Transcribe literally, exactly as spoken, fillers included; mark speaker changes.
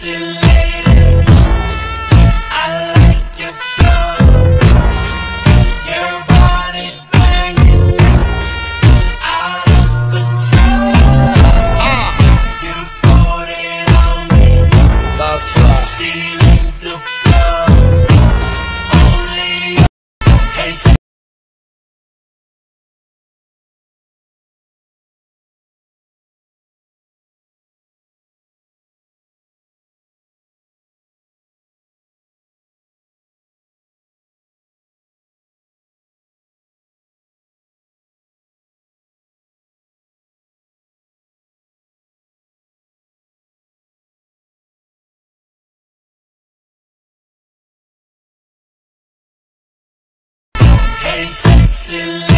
Speaker 1: sexy lady, I like your flow. Your body's banging out of control. You put it on me,
Speaker 2: That's right.
Speaker 1: ceiling to floor. Only you. Hey, se- hey, sexy lady.